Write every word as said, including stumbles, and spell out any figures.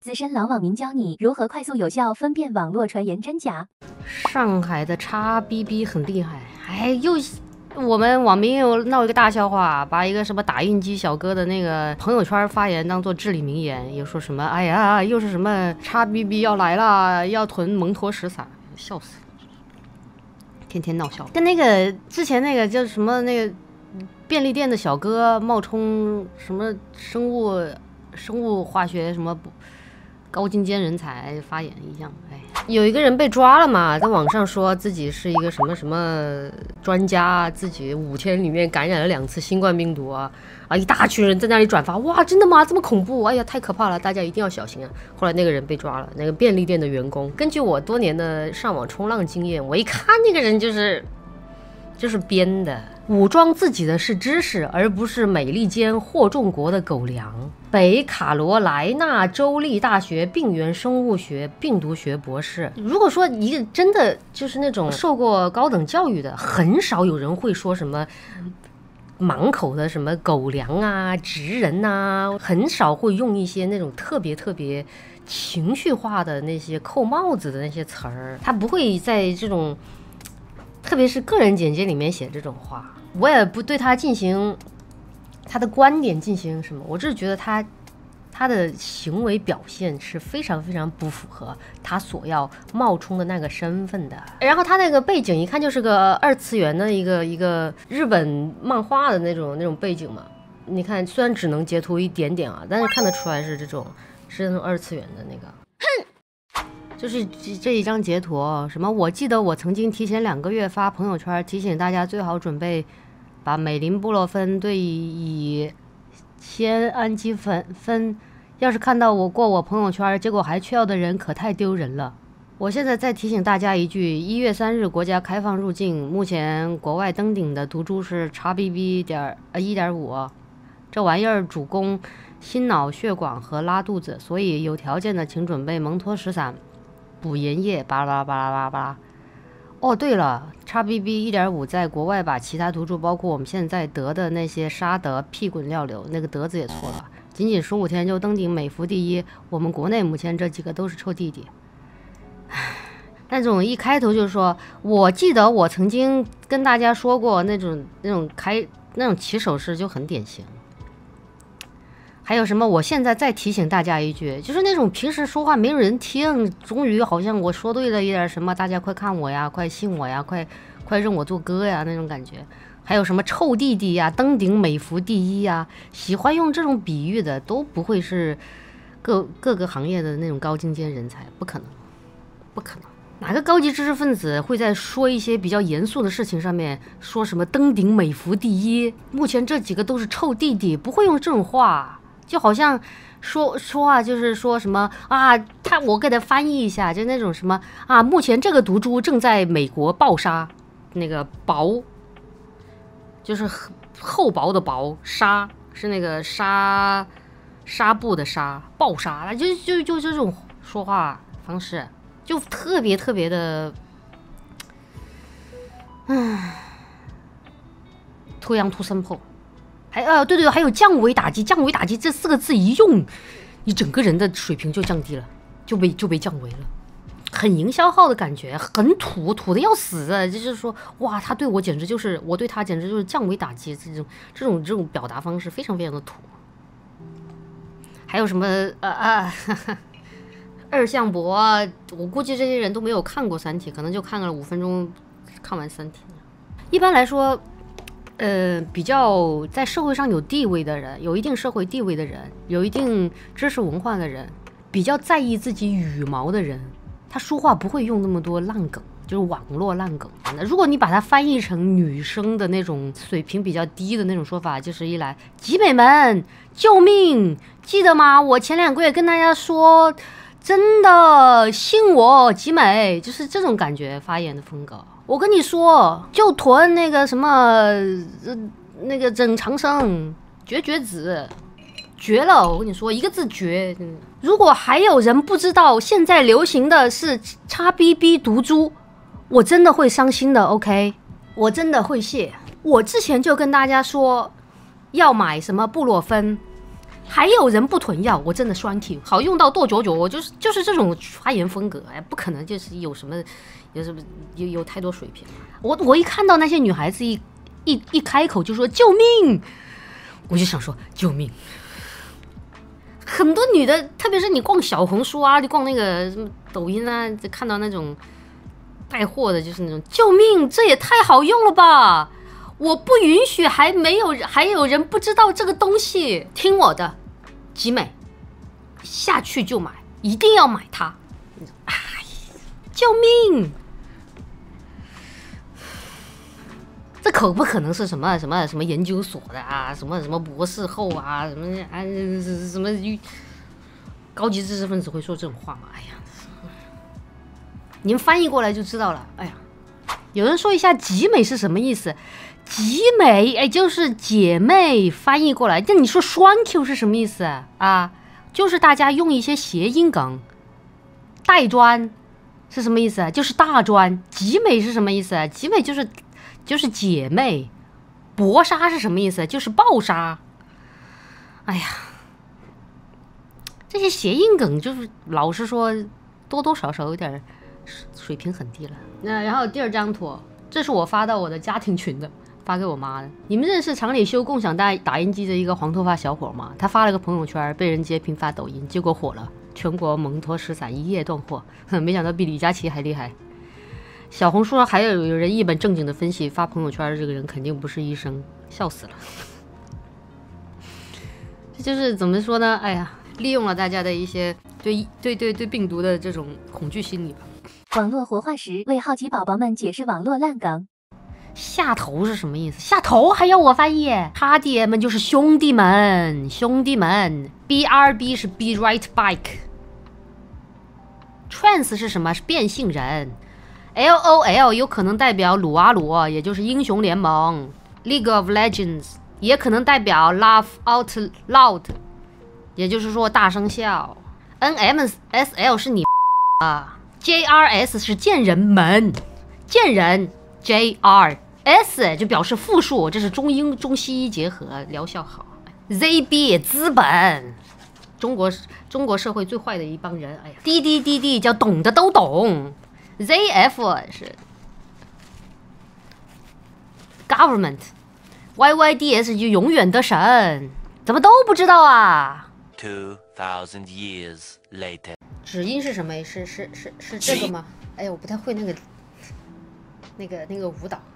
资深老网民教你如何快速有效分辨网络传言真假。 上海的叉 B B 很厉害，哎，又我们网民又闹一个大笑话，把一个什么打印机小哥的那个朋友圈发言当做至理名言，又说什么哎呀，又是什么叉 B B 要来了，要囤蒙脱石散，笑死了，天天闹笑。跟那个之前那个叫什么那个便利店的小哥冒充什么生物生物化学什么高精尖人才发言一样，哎，有一个人被抓了嘛，在网上说自己是一个什么什么专家，自己五天里面感染了两次新冠病毒啊，啊，一大群人在那里转发，哇，真的吗？这么恐怖？哎呀，太可怕了，大家一定要小心啊！后来那个人被抓了，那个便利店的员工。根据我多年的上网冲浪经验，我一看那个人就是就是编的。武装自己的是知识，而不是美利坚霍仲国的狗粮。北卡罗来纳州立大学病原生物学病毒学博士。如果说一个真的就是那种受过高等教育的，很少有人会说什么满口的什么狗粮啊、直人啊，很少会用一些那种特别特别情绪化的那些扣帽子的那些词儿。他不会在这种特别是个人简介里面写这种话。我也不对他进行他的观点进行什么，我只是觉得他他的行为表现是非常非常不符合他所要冒充的那个身份的。然后他那个背景一看就是个二次元的一个一个日本漫画的那种那种背景嘛。你看虽然只能截图一点点啊，但是看得出来是这种是那种二次元的那个。哼，就是这一张截图，什么我记得我曾经提前两个月发朋友圈提醒大家最好准备把美林布洛芬对乙酰氨基酚酚，要是看到我过我朋友圈结果还缺药的人可太丢人了。我现在再提醒大家一句，一月三日国家开放入境，目前国外登顶的毒株是 X B B 点呃一点五，这玩意儿主攻心脑血管和拉肚子，所以有条件的请准备蒙脱石散补盐液，巴拉巴拉巴拉巴拉。哦，对了 ，X B B 一点五 在国外把其他毒株，包括我们现在得的那些沙德、屁滚尿流，那个德字也错了，仅仅十五天就登顶美孚第一。我们国内目前这几个都是臭弟弟。那种一开头就说，我记得我曾经跟大家说过那种那种开那种起手式就很典型。还有什么？我现在再提醒大家一句，就是那种平时说话没有人听，终于好像我说对了一点什么，大家快看我呀，快信我呀，快快认我做哥呀那种感觉。还有什么臭弟弟呀，登顶美孚第一呀，喜欢用这种比喻的都不会是各各个行业的那种高精尖人才，不可能，不可能。哪个高级知识分子会在说一些比较严肃的事情上面说什么登顶美孚第一？目前这几个都是臭弟弟，不会用这种话。就好像说说啊，就是说什么啊，他我给他翻译一下，就那种什么啊，目前这个毒株正在美国暴杀，那个薄就是厚薄的薄，纱是那个纱纱布的纱，暴杀，就就就这种说话方式，就特别特别的，唉，脱秧脱生破。还呃对对，还有降维打击，降维打击这四个字一用，你整个人的水平就降低了，就被就被降维了，很营销号的感觉，很土，土的要死的，就是说哇，他对我简直就是我对他简直就是降维打击，这种这种这种表达方式非常非常的土。还有什么呃啊哈哈二向箔，我估计这些人都没有看过《三体》，可能就看了五分钟，看完《三体》。一般来说。呃，比较在社会上有地位的人，有一定社会地位的人，有一定知识文化的人，比较在意自己羽毛的人，他说话不会用那么多烂梗，就是网络烂梗。如果你把它翻译成女生的那种水平比较低的那种说法，就是一来集美们救命，记得吗？我前两个月跟大家说，真的信我集美，就是这种感觉发言的风格。我跟你说，就囤那个什么，呃，那个整长生绝绝子，绝了！我跟你说，一个字绝。如果还有人不知道现在流行的是 X B B 毒株，我真的会伤心的。OK， 我真的会谢。我之前就跟大家说，要买什么布洛芬， 还有人不囤药，我真的栓 Q， 好用到跺脚脚，我就是就是这种发言风格，哎，不可能就是有什么有什么有有太多水平。我我一看到那些女孩子一一一开口就说救命，我就想说救命。很多女的，特别是你逛小红书啊，你逛那个什么抖音啊，就看到那种带货的，就是那种救命，这也太好用了吧！我不允许还没有还有人不知道这个东西，听我的，集美下去就买，一定要买它！哎，救命！这可不可能是什么什么什么研究所的啊，什么什么博士后啊，什么啊什么高级知识分子会说这种话吗？哎呀，你们翻译过来就知道了。哎呀，有人说一下集美是什么意思？集美哎，就是姐妹，翻译过来。那你说栓 Q 是什么意思啊？就是大家用一些谐音梗。带砖是什么意思？就是大砖。集美是什么意思？集美就是就是姐妹。搏杀是什么意思？就是暴杀。哎呀，这些谐音梗就是老实说，多多少少有点水平很低了。那然后第二张图，这是我发到我的家庭群的。发给我妈的。你们认识厂里修共享打打印机的一个黄头发小伙吗？他发了个朋友圈，被人截屏发抖音，结果火了，全国蒙脱失散，一夜断货。哼，没想到比李佳琦还厉害。小红书上还有有人一本正经的分析，发朋友圈的这个人肯定不是医生，笑死了。这就是怎么说呢？哎呀，利用了大家的一些对对对对病毒的这种恐惧心理吧。 网络活化石为好奇宝宝们解释网络烂梗。 下头是什么意思？下头还要我翻译？他爹们就是兄弟们，兄弟们。B R B 是 Be Right Bike。Trans 是什么？是变性人。L O L 有可能代表鲁阿鲁，也就是英雄联盟。League of Legends 也可能代表 Laugh Out Loud， 也就是说大声笑。N M S L 是你啊。J R S 是贱人们，贱人 J R S 就表示复数，这是中英中西医结合，疗效好。Z B 资本，中国中国社会最坏的一帮人。哎呀 ，D D D D 叫懂的都懂。Z F 是 Government，Y Y D S 就永远的神，怎么都不知道啊 ？Two thousand years later， 指音是什么？是是是是这个吗？哎呀，我不太会那个那个那个舞蹈。